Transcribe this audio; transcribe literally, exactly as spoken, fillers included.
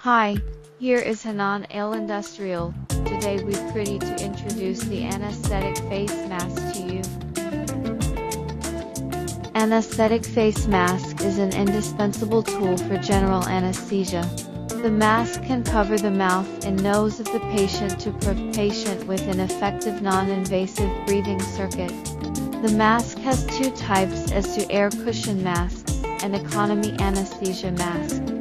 Hi, here is Hanan Al Industrial. Today we're pretty to introduce the Anaesthetic Face Mask to you. Anaesthetic Face Mask is an indispensable tool for general anesthesia. The mask can cover the mouth and nose of the patient to provide patient with an effective non-invasive breathing circuit. The mask has two types as to air cushion masks and economy anesthesia mask.